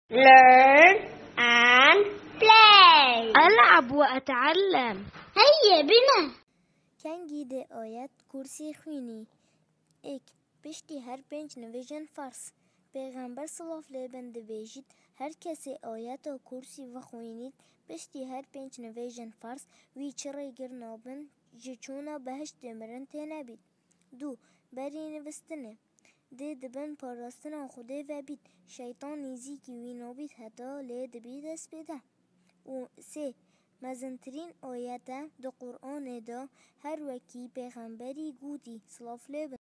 learn and play. ألعب وأتعلم. هيا بنا. کنگی ده آیت کرسی خوینی. ایک پشتی هر 5 نویژن فارس. پیغمبر صلاف لیبن دویجید هر کسی آیت و کرسی و خوینید پشتی هر 5 نویژن فارس وی چرای گرنابن جچونا بهش دمرن تنبید. دو بری نوستنه. ده دبن پاراستن خوده و بید شیطان نیزی کی وی نابید حتا لی دبید اس بیده. و سه مزنترین آیت ده قرآن ده هر وکی پیغمبری گودی صلاف لیبن